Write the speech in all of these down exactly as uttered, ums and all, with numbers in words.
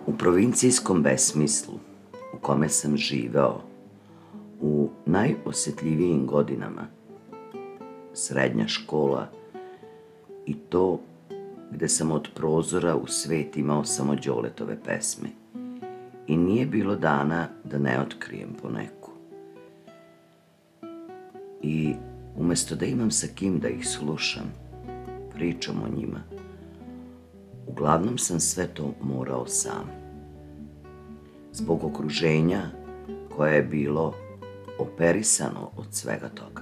U provincijskom besmislu u kome sam živeo u najosjetljivijim godinama, srednja škola i to gde sam od prozora u svet imao samo Đoletove pesme i nije bilo dana da ne otkrijem po neku. I umesto da imam sa kim da ih slušam, pričam o njima, uglavnom sam sve to morao sam. Zbog okruženja koje je bilo operisano od svega toga.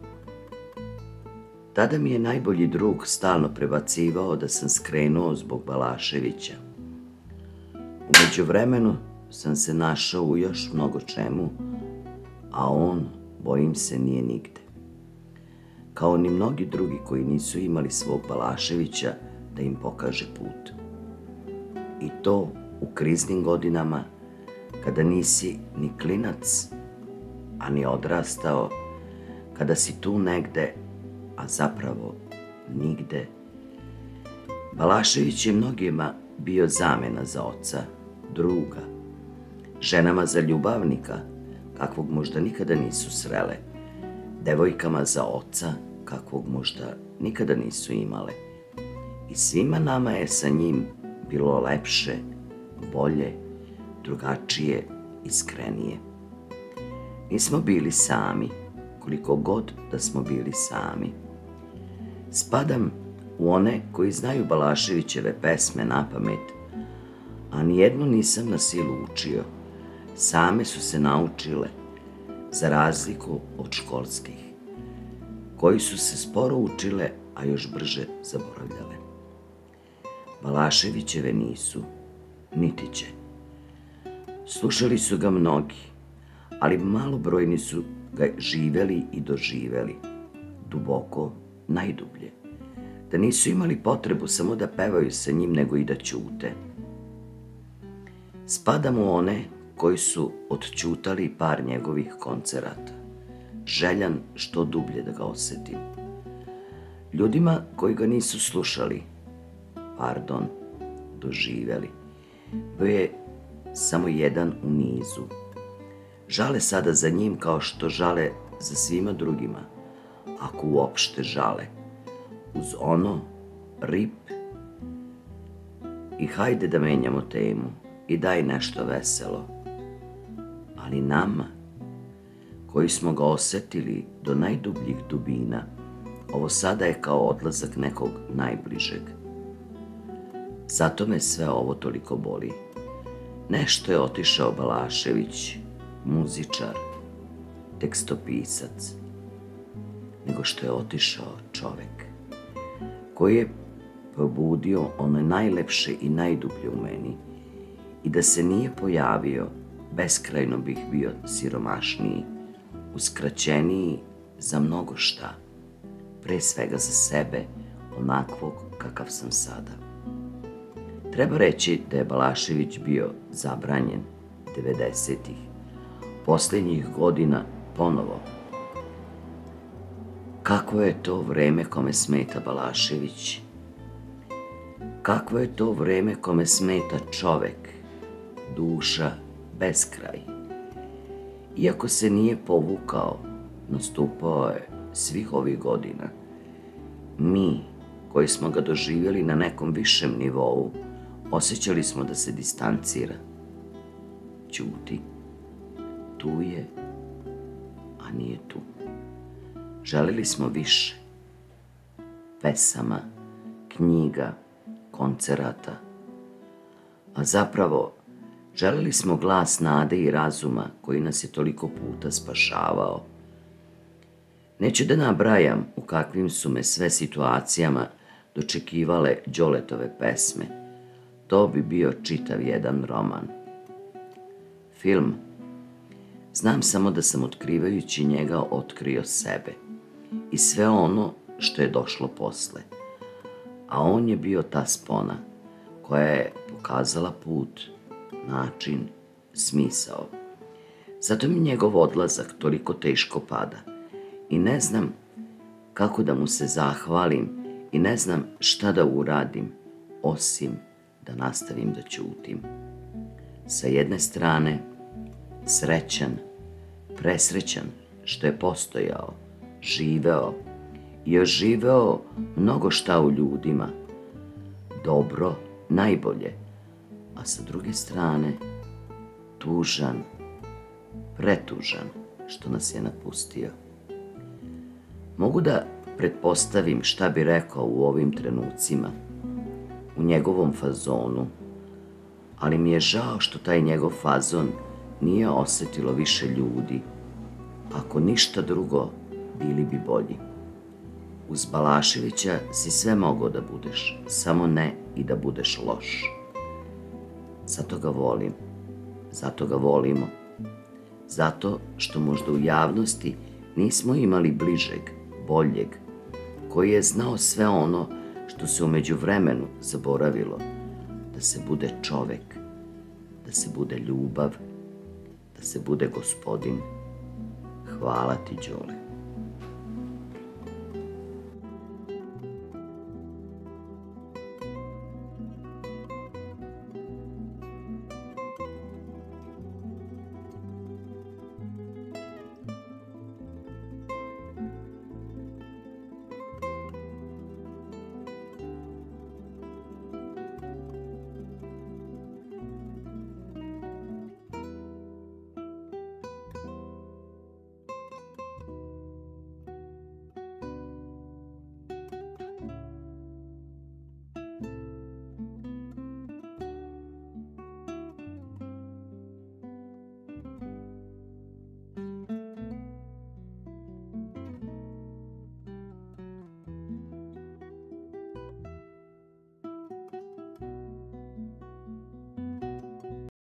Tada mi je najbolji drug stalno prebacivao da sam skrenuo zbog Balaševića. U međuvremenu sam se našao u još mnogo čemu, a on, bojim se, nije nigde. Kao ni mnogi drugi koji nisu imali svog Balaševića da im pokaže put. I to u kriznim godinama, kada nisi ni klinac, a ni odrastao, kada si tu negde, a zapravo nigde. Balašević je mnogima bio zamena za oca, druga, ženama za ljubavnika, kakvog možda nikada nisu srele, devojkama za oca, kakvog možda nikada nisu imale. I svima nama je sa njim bilo lepše, bolje, drugačije, iskrenije. Nismo bili sami, koliko god da smo bili sami. Spadam u one koji znaju Balaševićeve pesme napamet, a nijednu nisam na silu učio. Same su se naučile, za razliku od školskih, koji su se sporo učile, a još brže zaboravljale. Balaševićeve nisu, niti će. Slušali su ga mnogi, ali malobrojni su ga živeli i doživeli, duboko, najdublje, da nisu imali potrebu samo da pevaju sa njim, nego i da ćute. Spadam u one koji su odćutali par njegovih koncerata, željan što dublje da ga osetim. Ljudima koji ga nisu slušali, pardon, doživeli, bio je samo jedan u nizu. Žale sada za njim kao što žale za svima drugima, ako uopšte žale, uz ono rip i hajde da menjamo temu i daj nešto veselo. Ali nama, koji smo ga osetili do najdubljih dubina, ovo sada je kao odlazak nekog najbližeg. Zato me sve ovo toliko boli. Nešto je otišao Balašević, muzičar, tekstopisac, nego što je otišao čovek, koji je probudio ono najlepše i najdublje u meni i da se nije pojavio, beskrajno bih bio siromašniji, uskraćeniji za mnogo šta, pre svega za sebe, onakvog kakav sam sada. Treba reći da je Balašević bio zabranjen devedesetih, poslednjih godina ponovo. Kako je to vreme kome smeta Balašević? Kakvo je to vreme kome smeta čovek, duša, beskraj? Iako se nije povukao, nastupao je svih ovih godina. Mi, koji smo ga doživjeli na nekom višem nivou, osjećali smo da se distancira. Ćuti. Tu je, a nije tu. Želeli smo više. Pesama, knjiga, koncerata. A zapravo, želeli smo glas nade i razuma koji nas je toliko puta spašavao. Neću da nabrajam u kakvim su me sve situacijama dočekivale Đoletove pesme. To bi bio čitav jedan roman. Film. Znam samo da sam otkrivajući njega otkrio sebe i sve ono što je došlo posle. A on je bio ta spona koja je pokazala put, način, smisao. Zato mi njegov odlazak toliko teško pada i ne znam kako da mu se zahvalim i ne znam šta da uradim, osim da nastavim da ćutim. Sa jedne strane, srećan, presrećan što je postojao, živeo i oživeo mnogo šta u ljudima, dobro, najbolje, a sa druge strane, tužan, pretužan što nas je napustio. Mogu da pretpostavim šta bi rekao u ovim trenucima, u njegovom fazonu, ali mi je žao što taj njegov fazon nije osetilo više ljudi. Ako ništa drugo, bili bi bolji. Uz Balaševića si sve mogao da budeš, samo ne i da budeš loš. Zato ga volim, zato ga volimo, zato što možda u javnosti nismo imali bližeg, boljeg, koji je znao sve ono što se u međuvremenu zaboravilo, da se bude čovek, da se bude ljubav, da se bude gospodin. Hvala ti, Đole.